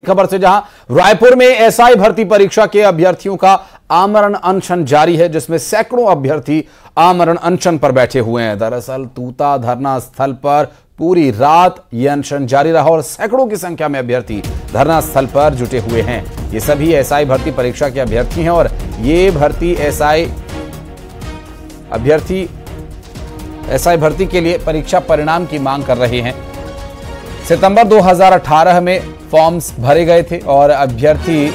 खबर से, जहां रायपुर में एसआई भर्ती परीक्षा के अभ्यर्थियों का आमरण अनशन जारी है, जिसमें सैकड़ों अभ्यर्थी आमरण अनशन पर बैठे हुए हैं। दरअसल तूता धरना स्थल पर पूरी रात यह अनशन जारी रहा और सैकड़ों की संख्या में अभ्यर्थी धरना स्थल पर जुटे हुए हैं। ये सभी एसआई भर्ती परीक्षा के अभ्यर्थी हैं और ये भर्ती एसआई भर्ती के लिए परीक्षा परिणाम की मांग कर रहे हैं। सितंबर 2018 में फॉर्म्स भरे गए थे और अभ्यर्थी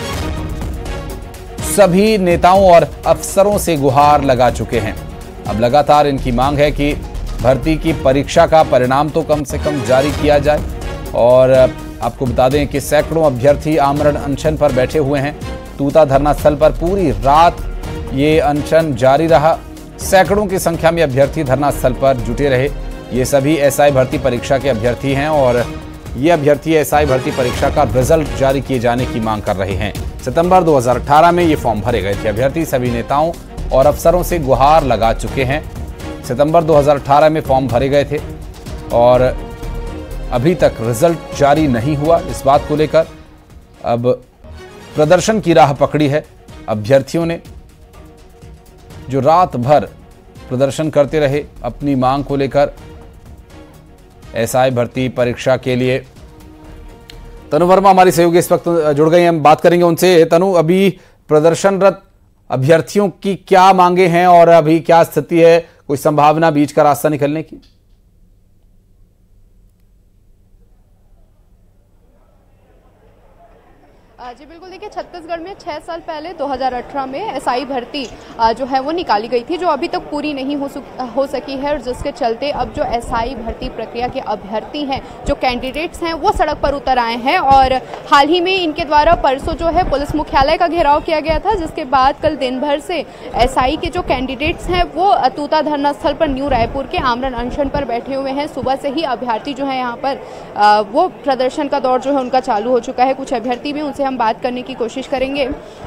सभी नेताओं और अफसरों से गुहार लगा चुके हैं। अब लगातार इनकी मांग है कि भर्ती की परीक्षा का परिणाम तो कम से कम जारी किया जाए। और आपको बता दें कि सैकड़ों अभ्यर्थी आमरण अनशन पर बैठे हुए हैं। तूता धरना स्थल पर पूरी रात ये अनशन जारी रहा। सैकड़ों की संख्या में अभ्यर्थी धरना स्थल पर जुटे रहे। ये सभी एसआई भर्ती परीक्षा के अभ्यर्थी हैं और ये अभ्यर्थी एसआई भर्ती परीक्षा का रिजल्ट जारी किए जाने की मांग कर रहे हैं। सितंबर 2018 में ये फॉर्म भरे गए थे। अभ्यर्थी सभी नेताओं और अफसरों से गुहार लगा चुके हैं। सितंबर 2018 में फॉर्म भरे गए थे और अभी तक रिजल्ट जारी नहीं हुआ। इस बात को लेकर अब प्रदर्शन की राह पकड़ी है अभ्यर्थियों ने, जो रात भर प्रदर्शन करते रहे अपनी मांग को लेकर एसआई भर्ती परीक्षा के लिए। तनु वर्मा हमारी सहयोगी इस वक्त जुड़ गई हैं, हम बात करेंगे उनसे। तनु, अभी प्रदर्शनरत अभ्यर्थियों की क्या मांगे हैं और अभी क्या स्थिति है? कोई संभावना बीच का रास्ता निकलने की? जी बिल्कुल, देखिए छत्तीसगढ़ में 6 साल पहले 2018 में एसआई भर्ती जो है वो निकाली गई थी, जो अभी तक पूरी नहीं हो सकी है और जिसके चलते अब जो एसआई भर्ती प्रक्रिया के अभ्यर्थी हैं, जो कैंडिडेट्स हैं, वो सड़क पर उतर आए हैं। और हाल ही में इनके द्वारा परसों जो है पुलिस मुख्यालय का घेराव किया गया था, जिसके बाद कल दिन भर से एसआई के जो कैंडिडेट्स हैं वो तूता धरना स्थल पर न्यू रायपुर के आमरण अनशन पर बैठे हुए हैं। सुबह से ही अभ्यर्थी जो है यहाँ पर वो प्रदर्शन का दौर जो है उनका चालू हो चुका है। कुछ अभ्यर्थी भी, उनसे हम बात करने की कोशिश करेंगे।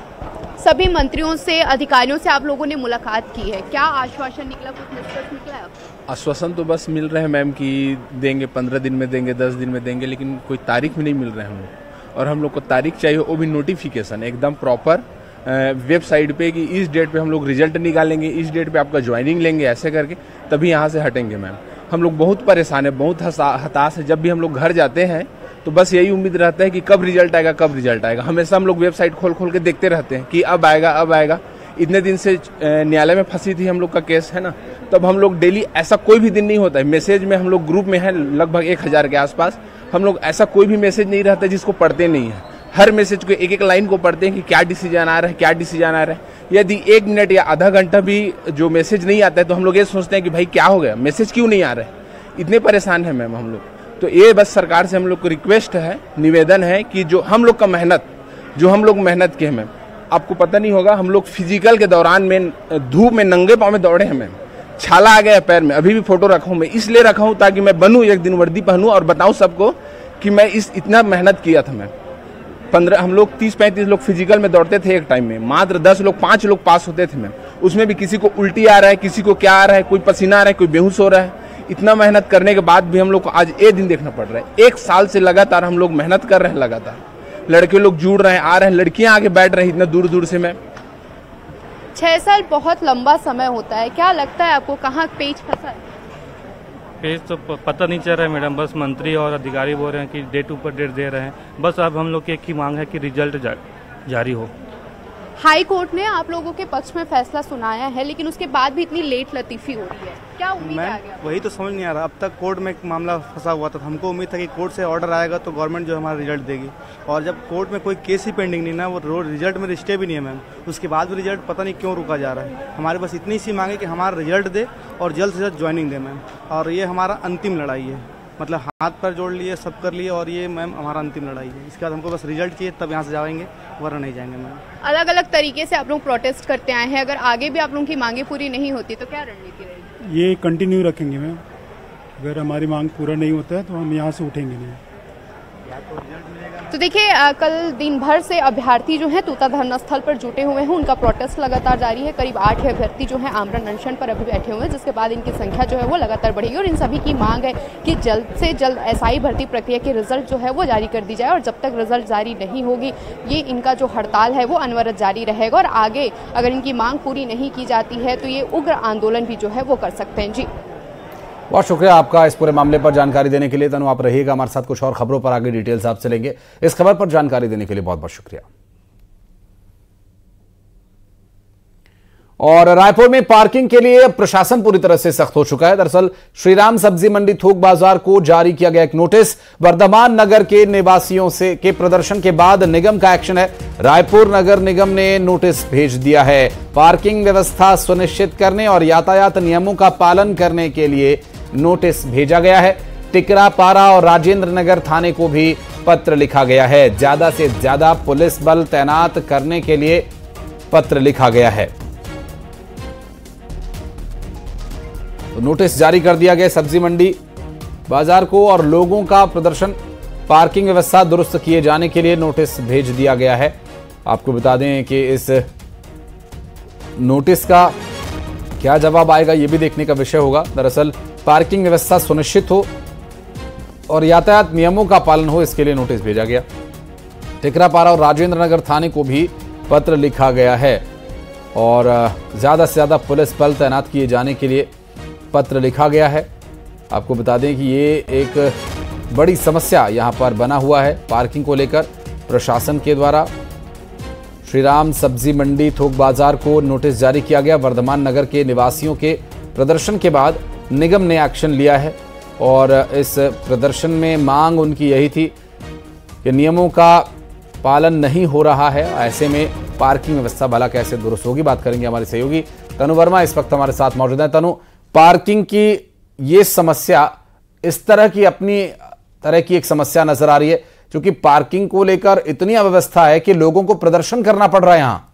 सभी मंत्रियों से, अधिकारियों से आप लोगों ने मुलाकात की है, क्या आश्वासन निकला, कुछ निष्कर्ष निकला? आश्वासन तो बस मिल रहे हैं मैम कि देंगे, 15 दिन में देंगे, 10 दिन में देंगे, लेकिन कोई तारीख में नहीं मिल रहे हैं। और हम लोग को तारीख चाहिए, वो भी नोटिफिकेशन एकदम प्रॉपर वेबसाइट पे कि इस डेट पे हम लोग रिजल्ट निकालेंगे, इस डेट पे आपका ज्वाइनिंग लेंगे, ऐसे करके तभी यहाँ से हटेंगे मैम। हम लोग बहुत परेशान है, बहुत हताश है। जब भी हम लोग घर जाते हैं तो बस यही उम्मीद रहता है कि कब रिजल्ट आएगा, कब रिजल्ट आएगा। हमेशा हम लोग वेबसाइट खोल के देखते रहते हैं कि अब आएगा, अब आएगा। इतने दिन से न्यायालय में फंसी थी हम लोग का केस, है ना, तब हम लोग डेली, ऐसा कोई भी दिन नहीं होता है। मैसेज में हम लोग ग्रुप में है लगभग 1000 के आसपास, हम लोग ऐसा कोई भी मैसेज नहीं रहता जिसको पढ़ते नहीं है। हर मैसेज को एक एक लाइन को पढ़ते हैं कि क्या डिसीजन आ रहा है, क्या डिसीजन आ रहा है। यदि 1 मिनट या आधा घंटा भी जो मैसेज नहीं आता है तो हम लोग ये सोचते हैं कि भाई क्या हो गया, मैसेज क्यों नहीं आ रहा है। इतने परेशान है मैम हम लोग। तो ये बस सरकार से हम लोग को रिक्वेस्ट है, निवेदन है कि जो हम लोग का मेहनत, जो हम लोग मेहनत के हैं मैम, आपको पता नहीं होगा, हम लोग फिजिकल के दौरान में धूप में नंगे पाँव में दौड़े हैं मैम। छाला आ गया पैर में, अभी भी फोटो रखा हूँ मैं, इसलिए रखा हूँ ताकि मैं बनूँ, एक दिन वर्दी पहनूँ और बताऊँ सबको कि मैं इतना मेहनत किया था मैम। हम लोग 30-35 लोग फिजिकल में दौड़ते थे एक टाइम में, मात्र 5 लोग पास होते थे मैम। उसमें भी किसी को उल्टी आ रहा है, किसी को क्या आ रहा है, कोई पसीना आ रहा है, कोई बेहोश हो रहा है। इतना मेहनत करने के बाद भी हम लोग को आज ये दिन देखना पड़ रहा है। 1 साल से लगातार हम लोग मेहनत कर रहे हैं, लगातार लड़के लोग जुड़ रहे हैं, आ रहे हैं, लड़कियां आगे बैठ रही हैं इतना दूर दूर से। मैं 6 साल बहुत लंबा समय होता है, क्या लगता है आपको कहाँ पेच फंसा है? पेज तो पता नहीं चल रहा है मैडम, बस मंत्री और अधिकारी बोल रहे हैं कि डेट ऊपर डेट दे रहे हैं। बस अब हम लोग की एक ही मांग है कि रिजल्ट जारी हो। हाई कोर्ट ने आप लोगों के पक्ष में फैसला सुनाया है, लेकिन उसके बाद भी इतनी लेट लतीफी हो रही है, क्या उम्मीद है आगे? वही तो समझ नहीं आ रहा। अब तक कोर्ट में एक मामला फंसा हुआ था, हमको उम्मीद था कि कोर्ट से ऑर्डर आएगा तो गवर्नमेंट जो हमारा रिजल्ट देगी। और जब कोर्ट में कोई केस ही पेंडिंग नहीं ना, वो रिजल्ट में स्टे भी नहीं है मैम, उसके बाद भी रिजल्ट पता नहीं क्यों रुका जा रहा है। हमारे बस इतनी सी मांगे कि हमारा रिजल्ट दे और जल्द से जल्द ज्वाइनिंग दे मैम। और ये हमारा अंतिम लड़ाई है, मतलब हाथ पर जोड़ लिए, सब कर लिए, और ये मैम हमारा अंतिम लड़ाई है। इसके बाद हमको बस रिजल्ट चाहिए, तब यहाँ से जाएंगे, वरना नहीं जाएंगे मैम। अलग अलग तरीके से आप लोग प्रोटेस्ट करते आए हैं, अगर आगे भी आप लोगों की मांगे पूरी नहीं होती तो क्या रणनीति रहेगी? ये कंटिन्यू रखेंगे मैम, अगर हमारी मांग पूरा नहीं होता है तो हम यहाँ से उठेंगे नहीं। या तो रिजल्ट मिलेगा तो देखिए कल दिन भर से अभ्यर्थी जो हैं तूता धरना स्थल पर जुटे हुए हैं। उनका प्रोटेस्ट लगातार जारी है। करीब 8 अभ्यर्थी जो हैं आमरण अनशन पर अभी बैठे हुए हैं, जिसके बाद इनकी संख्या जो है वो लगातार बढ़ेगी। और इन सभी की मांग है कि जल्द से जल्द एसआई भर्ती प्रक्रिया के रिजल्ट जो है वो जारी कर दी जाए, और जब तक रिजल्ट जारी नहीं होगी ये इनका जो हड़ताल है वो अनवरत जारी रहेगा। और आगे अगर इनकी मांग पूरी नहीं की जाती है तो ये उग्र आंदोलन भी जो है वो कर सकते हैं। जी बहुत शुक्रिया आपका इस पूरे मामले पर जानकारी देने के लिए। तनु आप रहिएगा हमारे साथ, कुछ और खबरों पर आगे डिटेल्स आपसे लेंगे। इस खबर पर जानकारी देने के लिए बहुत बहुत शुक्रिया। और रायपुर में पार्किंग के लिए प्रशासन पूरी तरह से सख्त हो चुका है। दरअसल श्रीराम सब्जी मंडी थोक बाजार को जारी किया गया एक नोटिस वर्धमान नगर के निवासियों से के प्रदर्शन के बाद निगम का एक्शन है। रायपुर नगर निगम ने नोटिस भेज दिया है। पार्किंग व्यवस्था सुनिश्चित करने और यातायात नियमों का पालन करने के लिए नोटिस भेजा गया है। टिकरापारा और राजेंद्र नगर थाने को भी पत्र लिखा गया है। ज्यादा से ज्यादा पुलिस बल तैनात करने के लिए पत्र लिखा गया है। तो नोटिस जारी कर दिया गया सब्जी मंडी बाजार को, और लोगों का प्रदर्शन, पार्किंग व्यवस्था दुरुस्त किए जाने के लिए नोटिस भेज दिया गया है। आपको बता दें कि इस नोटिस का क्या जवाब आएगा ये भी देखने का विषय होगा। दरअसल पार्किंग व्यवस्था सुनिश्चित हो और यातायात नियमों का पालन हो, इसके लिए नोटिस भेजा गया। टिकरापारा और राजेंद्र नगर थाने को भी पत्र लिखा गया है, और ज्यादा से ज्यादा पुलिस बल तैनात किए जाने के लिए पत्र लिखा गया है। आपको बता दें कि ये एक बड़ी समस्या यहां पर बना हुआ है पार्किंग को लेकर। प्रशासन के द्वारा श्रीराम सब्जी मंडी थोक बाजार को नोटिस जारी किया गया। वर्धमान नगर के निवासियों के प्रदर्शन के बाद निगम ने एक्शन लिया है, और इस प्रदर्शन में मांग उनकी यही थी कि नियमों का पालन नहीं हो रहा है, ऐसे में पार्किंग व्यवस्था भला कैसे दुरुस्त होगी। बात करेंगे हमारे सहयोगी तनु वर्मा इस वक्त हमारे साथ मौजूद है। तनु, पार्किंग की ये समस्या इस तरह की अपनी तरह की एक समस्या नजर आ रही है, क्योंकि पार्किंग को लेकर इतनी अव्यवस्था है कि लोगों को प्रदर्शन करना पड़ रहा है यहां।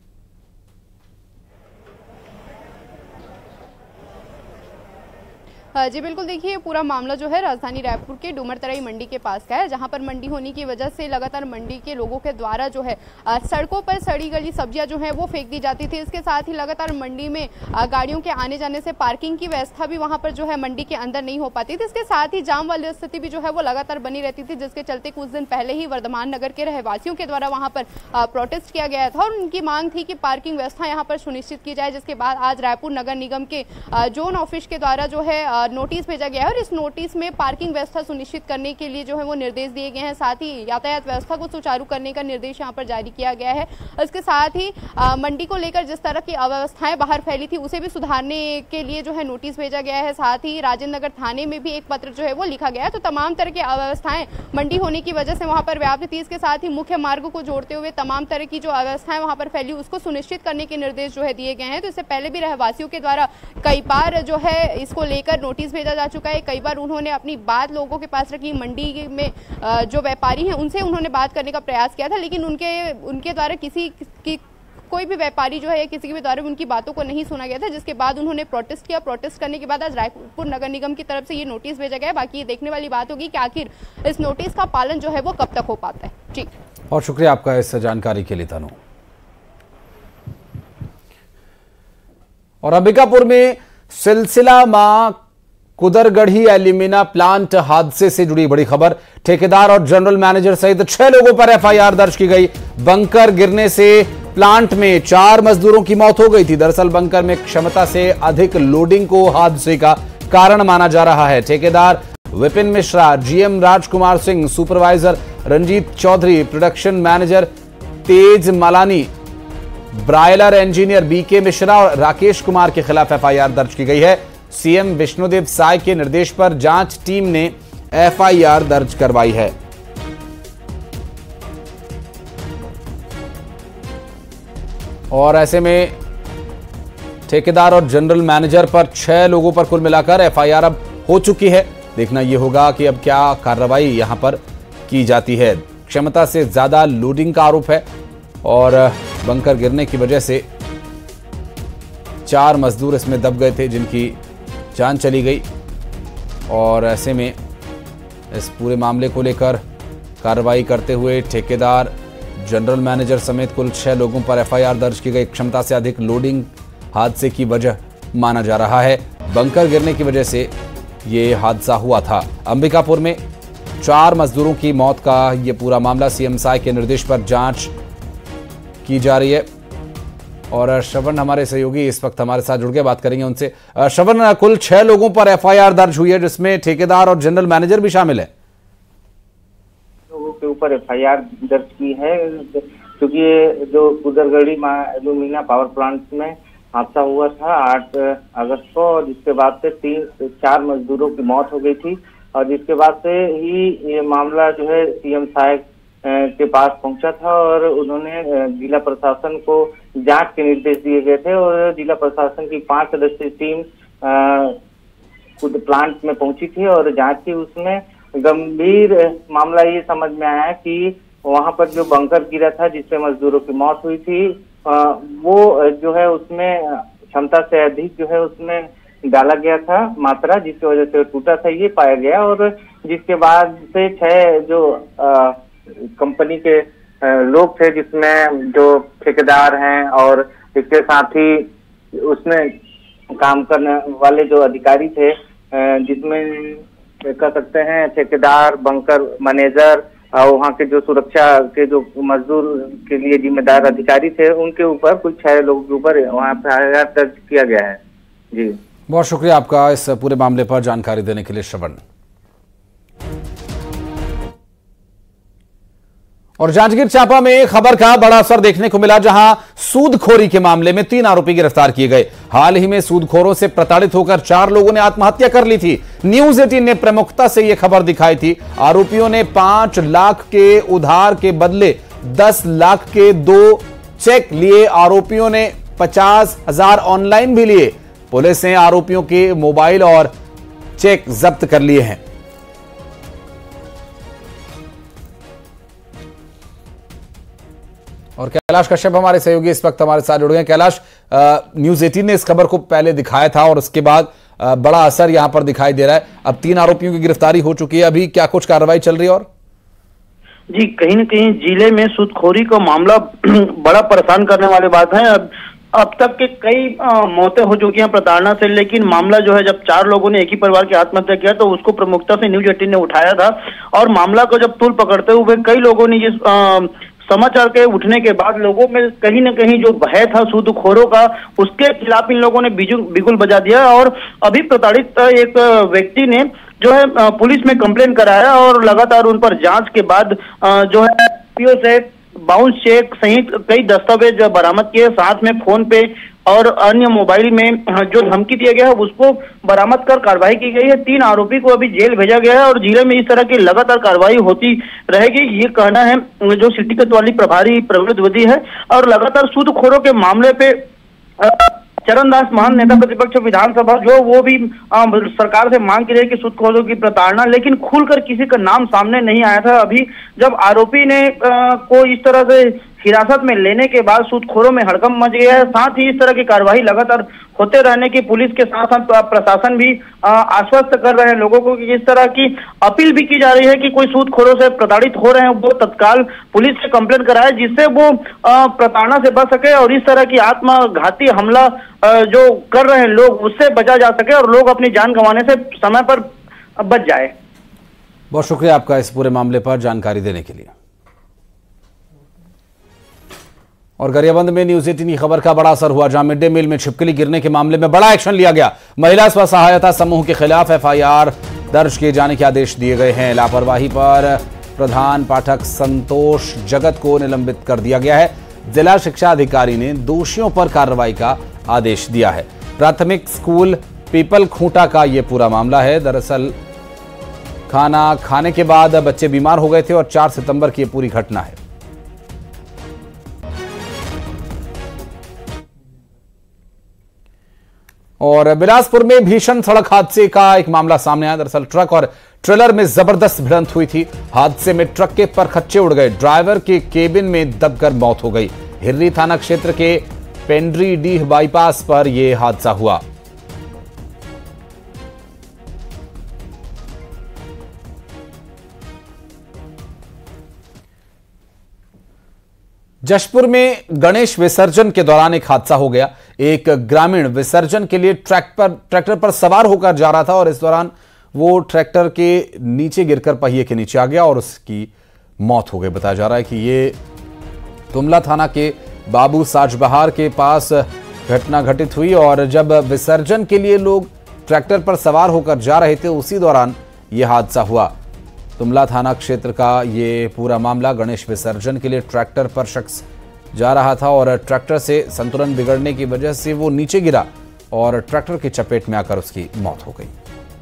जी बिल्कुल, देखिए पूरा मामला जो है राजधानी रायपुर के डूमरतराई मंडी के पास का है, जहां पर मंडी होने की वजह से लगातार मंडी के लोगों के द्वारा जो है सड़कों पर सड़ी गली सब्जियां जो है वो फेंक दी जाती थी। इसके साथ ही लगातार मंडी में गाड़ियों के आने जाने से पार्किंग की व्यवस्था भी वहां पर जो है मंडी के अंदर नहीं हो पाती थी। इसके साथ ही जाम वाली स्थिति भी जो है वो लगातार बनी रहती थी, जिसके चलते कुछ दिन पहले ही वर्धमान नगर के रहवासियों के द्वारा वहां पर प्रोटेस्ट किया गया था, और उनकी मांग थी कि पार्किंग व्यवस्था यहाँ पर सुनिश्चित की जाए। जिसके बाद आज रायपुर नगर निगम के जोन ऑफिस के द्वारा जो है नोटिस भेजा गया है, और इस नोटिस में पार्किंग व्यवस्था सुनिश्चित करने के लिए जो है वो निर्देश दिए गए हैं। साथ ही यातायात व्यवस्था को सुचारू करने का निर्देश यहाँ पर जारी किया गया है। इसके साथ ही मंडी को लेकर जिस तरह की अव्यवस्थाएं बाहर फैली थी उसे भी सुधारने के लिए जो है नोटिस भेजा गया है। साथ ही राजेंद्र नगर थाने में भी एक पत्र जो है वो लिखा गया है। तो तमाम तरह की अव्यवस्थाएं मंडी होने की वजह से वहां पर व्याप्त थी। इसके साथ ही मुख्य मार्ग को जोड़ते हुए तमाम तरह की जो अव्यवस्थाएं वहां पर फैली उसको सुनिश्चित करने के निर्देश जो है दिए गए हैं। तो इससे पहले भी रहवासियों के द्वारा कई बार जो है इसको लेकर नोटिस भेजा जा चुका है। कई बार उन्होंने अपनी बात लोगों के पास रखी। मंडी में जो व्यापारी हैं उनसे उन्होंने बात करने का प्रयास किया था, लेकिन उनके द्वारा कोई भी व्यापारी जो है किसी के द्वारा उनकी बातों को नहीं सुना गया था, जिसके बाद उन्होंने प्रोटेस्ट किया। प्रोटेस्ट करने के बाद आज रायपुर नगर निगम की तरफ से ये नोटिस भेजा गया है। बाकी ये देखने वाली बात होगी कि आखिर इस नोटिस का पालन जो है वो कब तक हो पाता है। जी, और शुक्रिया आपका इस जानकारी के लिए तनु। और अंबिकापुर में सिलसिला मां कुदरगढ़ी एल्यूमिना प्लांट हादसे से जुड़ी बड़ी खबर। ठेकेदार और जनरल मैनेजर सहित 6 लोगों पर एफआईआर दर्ज की गई। बंकर गिरने से प्लांट में 4 मजदूरों की मौत हो गई थी। दरअसल बंकर में क्षमता से अधिक लोडिंग को हादसे का कारण माना जा रहा है। ठेकेदार Vipin Mishra, GM Rajkumar Singh, supervisor Ranjit Chaudhary, production manager Tej Malani, broiler engineer BK Mishra और राकेश कुमार के खिलाफ एफआईआर दर्ज की गई है। सीएम विष्णुदेव साय के निर्देश पर जांच टीम ने एफआईआर दर्ज करवाई है। और ऐसे में ठेकेदार और जनरल मैनेजर पर 6 लोगों पर कुल मिलाकर एफआईआर अब हो चुकी है। देखना यह होगा कि अब क्या कार्रवाई यहां पर की जाती है। क्षमता से ज्यादा लोडिंग का आरोप है, और बंकर गिरने की वजह से 4 मजदूर इसमें दब गए थे, जिनकी जान चली गई। और ऐसे में इस पूरे मामले को लेकर कार्रवाई करते हुए ठेकेदार, जनरल मैनेजर समेत कुल 6 लोगों पर एफआईआर दर्ज की गई। क्षमता से अधिक लोडिंग हादसे की वजह माना जा रहा है। बंकर गिरने की वजह से ये हादसा हुआ था। अंबिकापुर में 4 मजदूरों की मौत का ये पूरा मामला, सीएम साय के निर्देश पर जांच की जा रही है। और श्रवण हमारे सहयोगी इस वक्त हमारे साथ जुड़ के बात करेंगे उनसे। श्रवण, कुल 6 लोगों पर एफआईआर दर्ज हुई है, जिसमें ठेकेदार और जनरल मैनेजर भी शामिल है। लोगों के ऊपर एफआईआर दर्ज की है, क्योंकि ये जो कुदरगढ़ी एल्यूमिना पावर प्लांट में हादसा हुआ था 8 अगस्त को, और जिसके बाद से 4 मजदूरों की मौत हो गई थी। और जिसके बाद से ही ये मामला जो है सीएम साय के पास पहुंचा था और उन्होंने जिला प्रशासन को जांच के निर्देश दिए गए थे। और जिला प्रशासन की 5 सदस्यीय टीम खुद प्लांट में पहुंची थी और जांच की। उसमें गंभीर मामला ये समझ में आया कि वहां पर जो बंकर गिरा था जिससे मजदूरों की मौत हुई थी, वो जो है उसमें क्षमता से अधिक जो है उसमें डाला गया था मात्रा, जिसकी वजह से टूटा था, ये पाया गया। और जिसके बाद से 6 जो कंपनी के लोग थे, जिसमें जो ठेकेदार हैं और इसके साथ ही उसमें काम करने वाले जो अधिकारी थे, जिसमें कह सकते हैं ठेकेदार, बंकर मैनेजर और वहाँ के जो सुरक्षा के जो मजदूर के लिए जिम्मेदार अधिकारी थे, उनके ऊपर कुछ 6 लोगों के ऊपर वहाँ पे एफआईआर दर्ज किया गया है। जी, बहुत शुक्रिया आपका इस पूरे मामले पर जानकारी देने के लिए श्रवण। और जांजगीर चांपा में खबर का बड़ा असर देखने को मिला, जहां सूदखोरी के मामले में 3 आरोपी गिरफ्तार किए गए। हाल ही में सूदखोरों से प्रताड़ित होकर 4 लोगों ने आत्महत्या कर ली थी। न्यूज 18 ने प्रमुखता से यह खबर दिखाई थी। आरोपियों ने 5 लाख के उधार के बदले 10 लाख के 2 चेक लिए। आरोपियों ने 50,000 ऑनलाइन भी लिए। पुलिस ने आरोपियों के मोबाइल और चेक जब्त कर लिए हैं। और कैलाश कश्यप हमारे सहयोगी इस वक्त हमारे साथ जुड़ गए। कैलाश, न्यूज 18 ने इस खबर को पहले दिखाया था और उसके बाद बड़ा असर यहां पर दिखाई दे रहा है। अब 3 आरोपियों की गिरफ्तारी हो चुकी है। अभी क्या कुछ कार्रवाई चल रही है? और जी, कहीं न कहीं जिले में सूदखोरी का मामला बड़ा परेशान करने वाली बात है। अब तक के कई मौतें हो चुकी हैं प्रताड़ना से, लेकिन मामला जो है, जब 4 लोगों ने एक ही परिवार की आत्महत्या किया तो उसको प्रमुखता से न्यूज 18 ने उठाया था। और मामला को जब तूल पकड़ते हुए कई लोगों ने ये समाचार के उठने के बाद लोगों में कहीं न कहीं जो भय था सूदखोरों का, उसके खिलाफ इन लोगों ने बिगुल बजा दिया। और अभी प्रताड़ित एक व्यक्ति ने जो है पुलिस में कंप्लेन कराया और लगातार उन पर जांच के बाद जो है पीओ से बाउंस चेक सहित कई दस्तावेज बरामद किए। साथ में फोन पे और अन्य मोबाइल में जो धमकी दिया गया है उसको बरामद कर कार्रवाई की गई है। 3 आरोपी को अभी जेल भेजा गया है और जिले में इस तरह की लगातार कार्रवाई होती रहेगी, ये कहना है जो सिटी कोतवाली प्रभारी प्रवीण द्विवेदी है। और लगातार सूदखोरों के मामले पे चरणदास महान नेता प्रतिपक्ष विधानसभा जो वो भी सरकार से मांग की रही कि सूदखोरों की प्रताड़ना, लेकिन खुलकर किसी का नाम सामने नहीं आया था। अभी जब आरोपी ने को इस तरह से हिरासत में लेने के बाद सूदखोरों में हड़कंप मच गया है। साथ ही इस तरह की कार्रवाई लगातार होते रहने की पुलिस के साथ साथ प्रशासन भी आश्वस्त कर रहे हैं लोगों को कि इस तरह की अपील भी की जा रही है कि कोई सूदखोरों से प्रताड़ित हो रहे हैं वो तत्काल पुलिस से कंप्लेंट कराए, जिससे वो प्रताड़ना से बच सके और इस तरह की आत्मघाती हमला जो कर रहे हैं लोग उससे बचा जा सके और लोग अपनी जान गंवाने से समय पर बच जाए। बहुत शुक्रिया आपका इस पूरे मामले पर जानकारी देने के लिए। और गरियाबंद में न्यूज 18 की खबर का बड़ा असर हुआ, जहां मिड डे मील में छिपकली गिरने के मामले में बड़ा एक्शन लिया गया। महिला स्व सहायता समूह के खिलाफ एफआईआर दर्ज किए जाने के आदेश दिए गए हैं। लापरवाही पर प्रधान पाठक संतोष जगत को निलंबित कर दिया गया है। जिला शिक्षा अधिकारी ने दोषियों पर कार्रवाई का आदेश दिया है। प्राथमिक स्कूल पीपल खूंटा का यह पूरा मामला है। दरअसल खाना खाने के बाद बच्चे बीमार हो गए थे और 4 सितंबर की यह पूरी घटना है। और बिलासपुर में भीषण सड़क हादसे का एक मामला सामने आया। दरअसल ट्रक और ट्रेलर में जबरदस्त भिड़ंत हुई थी। हादसे में ट्रक के परखच्चे उड़ गए, ड्राइवर के केबिन में दबकर मौत हो गई। हिर्री थाना क्षेत्र के पेंड्री डीह बाईपास पर यह हादसा हुआ। जशपुर में गणेश विसर्जन के दौरान एक हादसा हो गया। एक ग्रामीण विसर्जन के लिए ट्रैक्टर पर सवार होकर जा रहा था और इस दौरान वो ट्रैक्टर के नीचे गिरकर पहिए के नीचे आ गया और उसकी मौत हो गई। बताया जा रहा है कि ये तुमला थाना के बाबू साजबहार के पास घटना घटित हुई और जब विसर्जन के लिए लोग ट्रैक्टर पर सवार होकर जा रहे थे उसी दौरान यह हादसा हुआ। तुमला थाना क्षेत्र का ये पूरा मामला, गणेश विसर्जन के लिए ट्रैक्टर पर शख्स जा रहा था और ट्रैक्टर से संतुलन बिगड़ने की वजह से वो नीचे गिरा और ट्रैक्टर की चपेट में आकर उसकी मौत हो गई।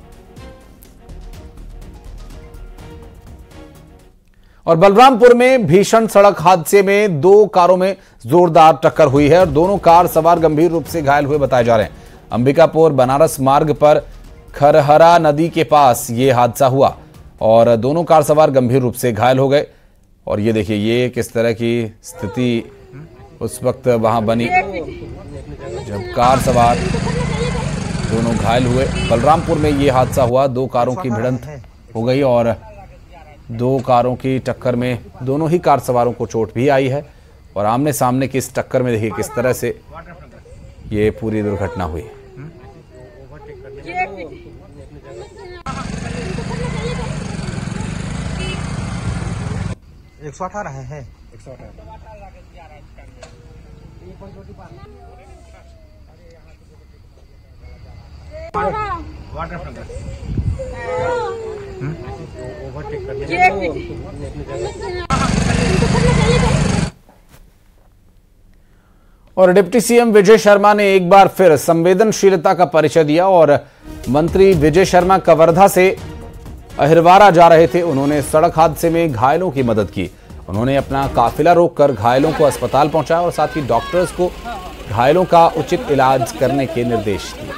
और बलरामपुर में भीषण सड़क हादसे में 2 कारों में जोरदार टक्कर हुई है और दोनों कार सवार गंभीर रूप से घायल हुए बताए जा रहे हैं। अंबिकापुर बनारस मार्ग पर खरहरा नदी के पास यह हादसा हुआ और दोनों कार सवार गंभीर रूप से घायल हो गए। और ये देखिए ये किस तरह की स्थिति उस वक्त वहां बनी जब कार सवार दोनों घायल हुए। बलरामपुर में ये हादसा हुआ, 2 कारों की भिड़ंत हो गई और 2 कारों की टक्कर में दोनों ही कार सवारों को चोट भी आई है और आमने सामने की इस टक्कर में देखिए किस तरह से ये पूरी दुर्घटना हुई। एक 118 है 118। वाटर फ्रंट ओवरटेक करने और डिप्टी सीएम विजय शर्मा ने एक बार फिर संवेदनशीलता का परिचय दिया और मंत्री विजय शर्मा कवर्धा से अहिरवारा जा रहे थे। उन्होंने सड़क हादसे में घायलों की मदद की। उन्होंने अपना काफिला रोककर घायलों को अस्पताल पहुंचाया और साथ ही डॉक्टर्स को घायलों का उचित इलाज करने के निर्देश दिए।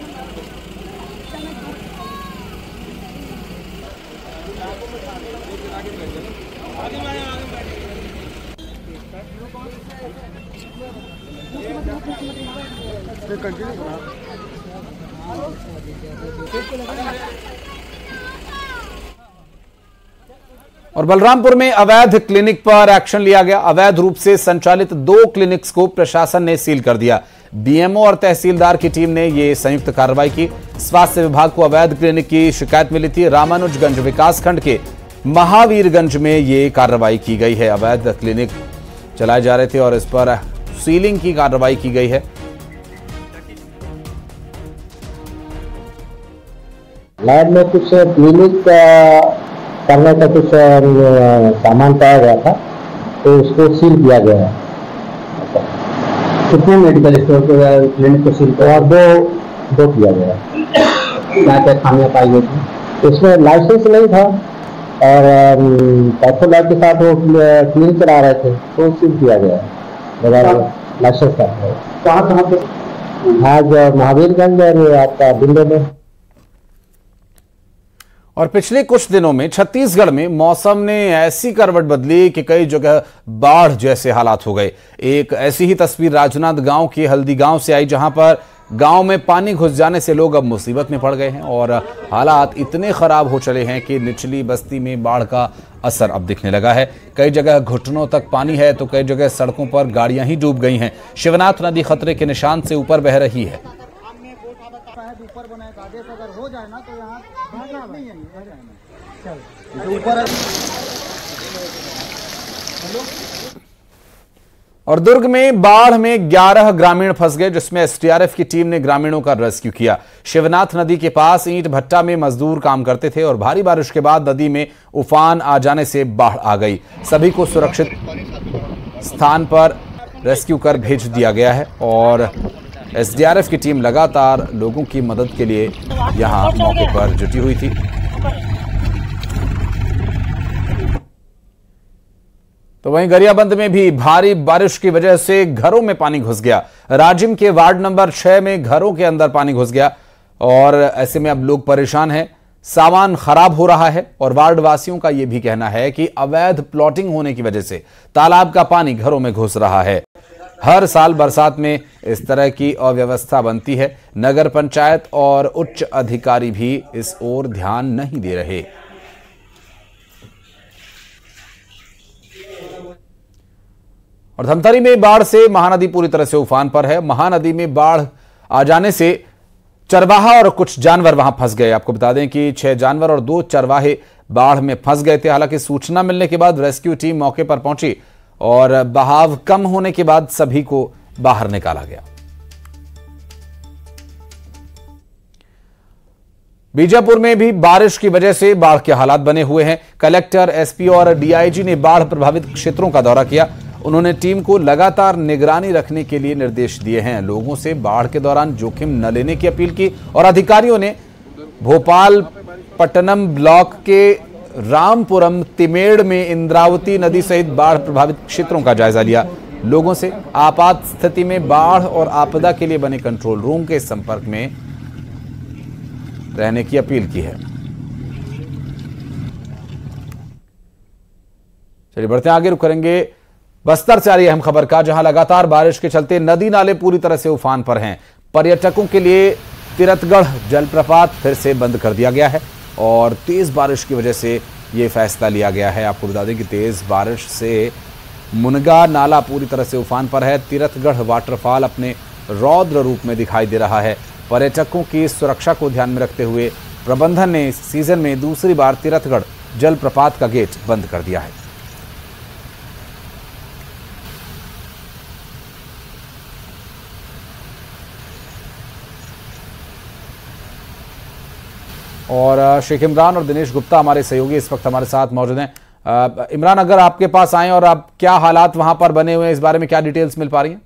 और बलरामपुर में अवैध क्लिनिक पर एक्शन लिया गया। अवैध रूप से संचालित 2 क्लिनिक्स को प्रशासन ने सील कर दिया। बीएमओ और तहसीलदार की टीम ने यह संयुक्त कार्रवाई की। स्वास्थ्य विभाग को अवैध क्लिनिक की शिकायत मिली थी। रामानुजगंज विकासखंड के महावीरगंज में यह कार्रवाई की गई है। अवैध क्लिनिक चलाए जा रहे थे और इस पर सीलिंग की कार्रवाई की गई है। लैब में कुछ क्लिनिक करने का कुछ सामान पाया गया था तो उसको सील किया गया है। कितने मेडिकल स्टोर को क्लिनिक को सील किया और दो किया गया। क्या क्या खामियां पाई गई थी, इसमें लाइसेंस नहीं था और पैथोलैब के साथ वो क्लिनिक चला रहे थे तो सील किया गया लाइसेंस का। कहाँ पे? आज महावीरगंज और आपका बिंदो में। और पिछले कुछ दिनों में छत्तीसगढ़ में मौसम ने ऐसी करवट बदली कि कई जगह बाढ़ जैसे हालात हो गए। एक ऐसी ही तस्वीर राजनांदगांव के हल्दी गांव से आई, जहां पर गांव में पानी घुस जाने से लोग अब मुसीबत में पड़ गए हैं और हालात इतने खराब हो चले हैं कि निचली बस्ती में बाढ़ का असर अब दिखने लगा है। कई जगह घुटनों तक पानी है तो कई जगह सड़कों पर गाड़ियां ही डूब गई हैं। शिवनाथ नदी खतरे के निशान से ऊपर बह रही है। ऊपर बनाए का आदेश अगर हो जाए ना तो यहाँ नहीं है और दुर्ग में बाढ़ में 11 ग्रामीण फंस गए, जिसमें एसडीआरएफ की टीम ने ग्रामीणों का रेस्क्यू किया। शिवनाथ नदी के पास ईंट भट्टा में मजदूर काम करते थे और भारी बारिश के बाद नदी में उफान आ जाने से बाढ़ आ गई। सभी को सुरक्षित स्थान पर रेस्क्यू कर भेज दिया गया है और एसडीआरएफ की टीम लगातार लोगों की मदद के लिए यहां मौके पर जुटी हुई थी। तो वहीं गरियाबंद में भी भारी बारिश की वजह से घरों में पानी घुस गया। राजिम के वार्ड नंबर 6 में घरों के अंदर पानी घुस गया और ऐसे में अब लोग परेशान हैं, सामान खराब हो रहा है और वार्ड वासियों का यह भी कहना है कि अवैध प्लॉटिंग होने की वजह से तालाब का पानी घरों में घुस रहा है। हर साल बरसात में इस तरह की अव्यवस्था बनती है। नगर पंचायत और उच्च अधिकारी भी इस ओर ध्यान नहीं दे रहे। और धमतरी में बाढ़ से महानदी पूरी तरह से उफान पर है। महानदी में बाढ़ आ जाने से चरवाहा और कुछ जानवर वहां फंस गए। आपको बता दें कि 6 जानवर और 2 चरवाहे बाढ़ में फंस गए थे। हालांकि सूचना मिलने के बाद रेस्क्यू टीम मौके पर पहुंची और बहाव कम होने के बाद सभी को बाहर निकाला गया। बीजापुर में भी बारिश की वजह से बाढ़ के हालात बने हुए हैं। कलेक्टर, एसपी और डीआईजी ने बाढ़ प्रभावित क्षेत्रों का दौरा किया। उन्होंने टीम को लगातार निगरानी रखने के लिए निर्देश दिए हैं। लोगों से बाढ़ के दौरान जोखिम न लेने की अपील की और अधिकारियों ने भोपाल पट्टनम ब्लॉक के रामपुरम तिमेड़ में इंद्रावती नदी सहित बाढ़ प्रभावित क्षेत्रों का जायजा लिया। लोगों से आपात स्थिति में बाढ़ और आपदा के लिए बने कंट्रोल रूम के संपर्क में रहने की अपील की है। चलिए बढ़ते आगे, रुक करेंगे बस्तर से आ रही अहम खबर का, जहां लगातार बारिश के चलते नदी नाले पूरी तरह से उफान पर हैं। पर्यटकों के लिए तिरथगढ़ जलप्रपात फिर से बंद कर दिया गया है और तेज बारिश की वजह से यह फैसला लिया गया है। आपको बता दें कि तेज बारिश से मुनगा नाला पूरी तरह से उफान पर है। तिरथगढ़ वाटरफॉल अपने रौद्र रूप में दिखाई दे रहा है। पर्यटकों की सुरक्षा को ध्यान में रखते हुए प्रबंधन ने इस सीजन में दूसरी बार तिरथगढ़ जलप्रपात का गेट बंद कर दिया है। और शेख इमरान और दिनेश गुप्ता हमारे सहयोगी इस वक्त हमारे साथ मौजूद हैं। इमरान, अगर आपके पास आए और आप क्या हालात वहां पर बने हुए हैं, इस बारे में क्या डिटेल्स मिल पा रही हैं?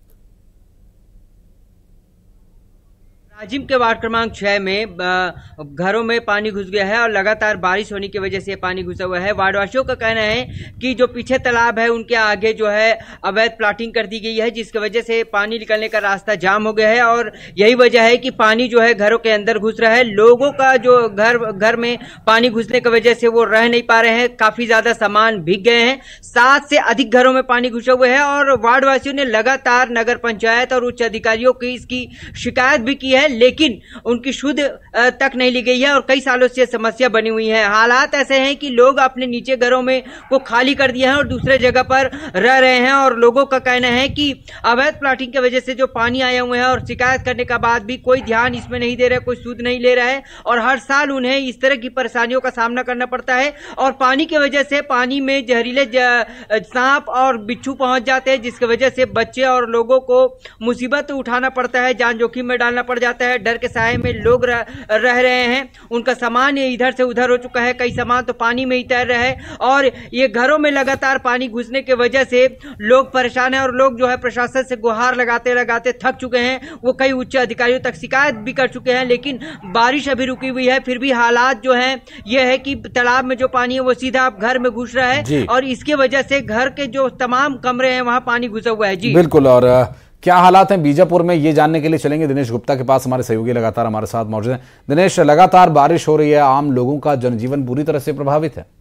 नाजिम के वार्ड क्रमांक 6 में घरों में पानी घुस गया है और लगातार बारिश होने की वजह से पानी घुसा हुआ है। वार्डवासियों का कहना है कि जो पीछे तालाब है उनके आगे जो है अवैध प्लाटिंग कर दी गई है, जिसकी वजह से पानी निकलने का रास्ता जाम हो गया है और यही वजह है कि पानी जो है घरों के अंदर घुस रहा है। लोगों का जो घर में पानी घुसने की वजह से वो रह नहीं पा रहे हैं, काफी ज्यादा सामान भीग गए हैं। 7 से अधिक घरों में पानी घुसा हुआ है और वार्डवासियों ने लगातार नगर पंचायत और उच्च अधिकारियों की इसकी शिकायत भी की है, लेकिन उनकी शुद्ध तक नहीं ली गई है और कई सालों से समस्या बनी हुई है। हालात ऐसे हैं कि लोग अपने नीचे घरों में को खाली कर दिए हैं और दूसरे जगह पर रह रहे हैं और लोगों का कहना है कि अवैध प्लाटिंग की वजह से जो पानी आया हुए हैं और शिकायत करने का बाद भी कोई ध्यान इसमें नहीं दे रहा है, कोई सुध नहीं ले रहा है और हर साल उन्हें इस तरह की परेशानियों का सामना करना पड़ता है और पानी की वजह से पानी में जहरीले सांप और बिच्छू पहुंच जाते हैं, जिसकी वजह से बच्चे और लोगों को मुसीबत उठाना पड़ता है, जान जोखिम में डालना पड़ जाता है। डर के साए में लोग रह रहे हैं, उनका सामान इधर से उधर हो चुका है, कई सामान तो पानी में ही तैर रहे हैं और ये घरों में लगातार पानी घुसने की वजह से लोग परेशान हैं और लोग जो है प्रशासन से गुहार लगाते लगाते थक चुके हैं। वो कई उच्च अधिकारियों तक शिकायत भी कर चुके हैं, लेकिन बारिश अभी रुकी हुई है, फिर भी हालात जो है ये है कि तालाब में जो पानी है वो सीधा घर में घुस रहा है और इसकी वजह से घर के जो तमाम कमरे हैं वहां पानी घुसा हुआ है। जी बिल्कुल। और क्या हालात हैं बीजापुर में, ये जानने के लिए चलेंगे दिनेश गुप्ता के पास। हमारे सहयोगी लगातार हमारे साथ मौजूद हैं। दिनेश, लगातार बारिश हो रही है, आम लोगों का जनजीवन बुरी तरह से प्रभावित है।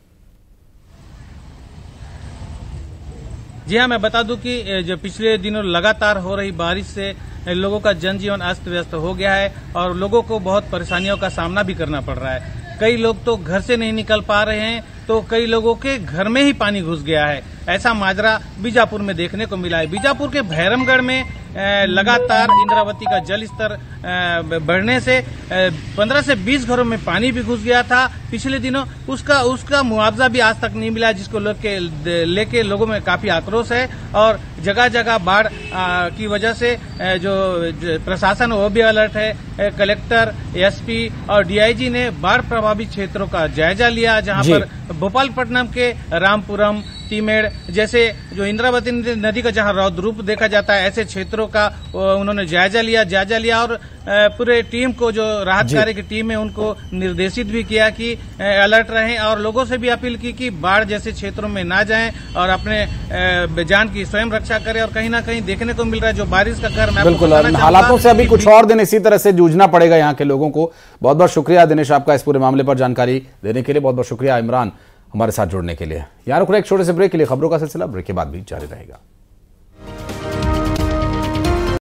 जी हाँ, मैं बता दूं कि जो पिछले दिनों लगातार हो रही बारिश से लोगों का जनजीवन अस्त व्यस्त हो गया है और लोगों को बहुत परेशानियों का सामना भी करना पड़ रहा है। कई लोग तो घर से नहीं निकल पा रहे हैं, तो कई लोगों के घर में ही पानी घुस गया है। ऐसा माजरा बीजापुर में देखने को मिला है। बीजापुर के भैरमगढ़ में लगातार इंद्रावती का जल स्तर बढ़ने से 15 से 20 घरों में पानी भी घुस गया था पिछले दिनों। उसका मुआवजा भी आज तक नहीं मिला, जिसको लेके लोगों में काफी आक्रोश है और जगह जगह बाढ़ की वजह से जो प्रशासन वो भी अलर्ट है। कलेक्टर, एसपी और डीआईजी ने बाढ़ प्रभावित क्षेत्रों का जायजा लिया, जहां पर भोपालपट्टनम के रामपुरम, तिमेड़ जैसे जो इंद्रावती नदी का जहां रौद्र रूप देखा जाता है, ऐसे क्षेत्रों का उन्होंने जायजा लिया और पूरे टीम को, जो राहत कार्य की टीम है, उनको निर्देशित भी किया कि अलर्ट रहें और लोगों से भी अपील की कि बाढ़ जैसे क्षेत्रों में ना जाएं और अपने जान की स्वयं रक्षा करें। और कहीं ना कहीं देखने को मिल रहा है जो बारिश का कहर। बिल्कुल, हालातों से अभी कुछ और दिन इसी तरह से जूझना पड़ेगा यहाँ के लोगों को। बहुत बहुत शुक्रिया दिनेश आपका इस पूरे मामले पर जानकारी देने के लिए। बहुत बहुत शुक्रिया इमरान हमारे साथ जुड़ने के लिए। यहाँ रुक रहे एक छोटे से ब्रेक के लिए। खबरों का सिलसिला ब्रेक के बाद भी जारी रहेगा।